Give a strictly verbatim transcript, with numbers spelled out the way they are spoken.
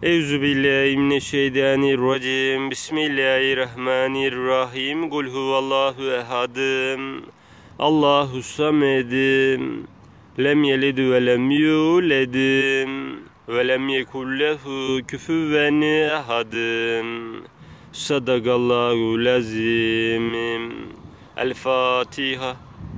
Euzubillahimineşşeytanirracim. Bismillahirrahmanirrahim. Kul huvallahu ehadım. Allahu samedim. Lem yelid ve lem yuledim. Ve lem yekul lehu küfüven ehadım. Sadakallahul azim. El Fatiha.